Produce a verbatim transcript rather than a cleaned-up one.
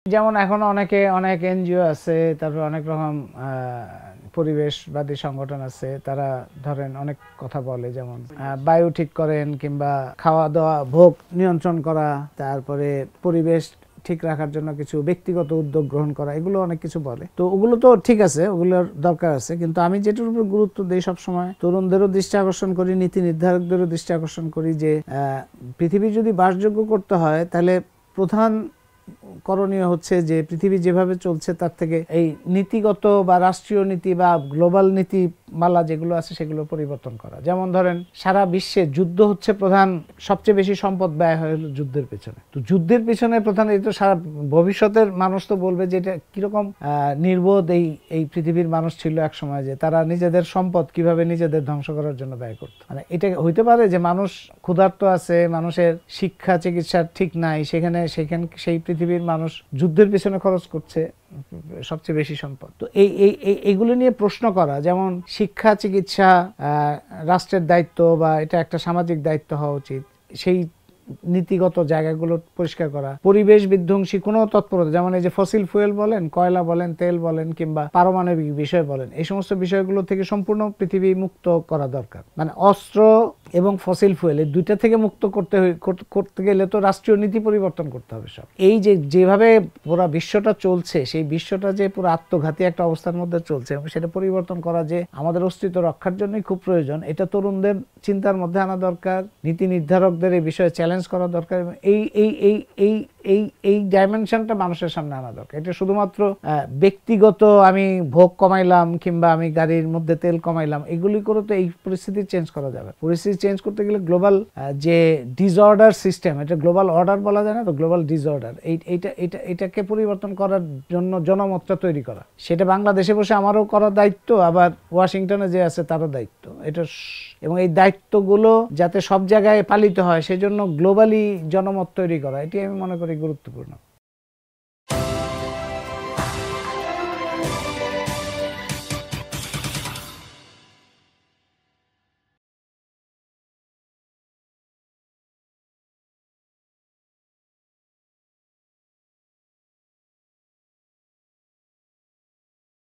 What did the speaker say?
যেমন এখন অনেকে অনেক এনজিও আছে, তারপর অনেক রকম পরিবেশবাদী সংগঠন আছে, তারা ধরেন অনেক কথা বলে, যেমন বায়ু ঠিক করেন কিংবা খাওয়া দাওয়া ভোগ নিয়ন্ত্রণ করা, তারপরে পরিবেশ ঠিক রাখার জন্য কিছু ব্যক্তিগত উদ্যোগ গ্রহণ করা, এগুলো অনেক কিছু বলে। তো ওগুলো তো ঠিক আছে, ওগুলোর দরকার আছে, কিন্তু আমি যেটার উপর গুরুত্ব দিই সবসময়, তরুণদেরও দৃষ্টি আকর্ষণ করি, নীতি নির্ধারকদেরও দৃষ্টি আকর্ষণ করি যে পৃথিবী যদি বাসযোগ্য করতে হয় তাহলে প্রধান করণীয় হচ্ছে যে পৃথিবী যেভাবে চলছে তার থেকে এই নীতিগত বা রাষ্ট্রীয় নীতি বা গ্লোবাল নীতিমালা যেগুলো আছে সেগুলো পরিবর্তন করা। যেমন ধরেন সারা বিশ্বে যুদ্ধ হচ্ছে প্রধান, সবচেয়ে বেশি সম্পদ ব্যয় হয় হলো যুদ্ধের পেছনে। তো যুদ্ধের পেছনে প্রধান এই তো সারা ভবিষ্যতের মানুষ তো বলবে যে এটা কিরকম নির্বোধ এই এই পৃথিবীর মানুষ ছিল এক সময়, যে তারা নিজেদের সম্পদ কিভাবে নিজেদের ধ্বংস করার জন্য ব্যয় করত। মানে এটা হইতে পারে যে মানুষ ক্ষুধার্ত আছে, মানুষের শিক্ষা চিকিৎসা ঠিক নাই, সেখানে সেখানে সেই পৃথিবীর মানুষ যুদ্ধের পিছনে খরচ করছে সবচেয়ে বেশি সম্পদ। তো এই এইগুলো নিয়ে প্রশ্ন করা, যেমন শিক্ষা চিকিৎসা রাষ্ট্রের দায়িত্ব বা এটা একটা সামাজিক দায়িত্ব হওয়া উচিত, সেই নীতিগত জায়গাগুলো পরিষ্কার করা, পরিবেশ বিধ্বংসী কোনো তৎপরতা, যেমন এই যে ফসিল ফুয়েল বলেন, কয়লা বলেন, তেল বলেন কিংবা পারমাণবিক বিষয় বলেন, এই সমস্ত বিষয়গুলো থেকে সম্পূর্ণ পৃথিবী মুক্ত করা দরকার। মানে অস্ত্র এবং ফসিল ফুয়েল এই দুইটা থেকে মুক্ত করতে করতে গেলে তো রাষ্ট্রীয় নীতি পরিবর্তন করতে হবে সব। এই যে যেভাবে পুরো বিশ্বটা চলছে, সেই বিশ্বটা যে পুরো আত্মঘাতী একটা অবস্থার মধ্যে চলছে এবং সেটা পরিবর্তন করা যে আমাদের অস্তিত্ব রক্ষার জন্যই খুব প্রয়োজন, এটা তরুণদের চিন্তার মধ্যে আনা দরকার, নীতি নির্ধারকদের এই বিষয়ে চ্যালেঞ্জ করা দরকার। এই এই এই এই এই এই ডাইমেনশনটা মানুষের সামনে আনা দরকার। এটা শুধুমাত্র ব্যক্তিগত আমি ভোগ কমাইলাম কিংবা আমি গাড়ির মধ্যে তেল কমাইলাম এগুলি করে তো এই পরিস্থিতি চেঞ্জ করা যাবে। পরিস্থিতি চেঞ্জ করতে গেলে গ্লোবাল যে ডিসঅর্ডার সিস্টেম, এটা গ্লোবাল অর্ডার বলা যায় না তো, গ্লোবাল ডিসঅর্ডার, এই এইটা এটা এটাকে পরিবর্তন করার জন্য জনমতটা তৈরি করা, সেটা বাংলাদেশে বসে আমারও করার দায়িত্ব, আবার ওয়াশিংটনে যে আছে তারও দায়িত্ব এটা। এবং এই দায়িত্বগুলো যাতে সব জায়গায় পালিত হয় সেজন্য গ্লোবালি জনমত তৈরি করা, এটি আমি মনে করি গুরুত্বপূর্ণ।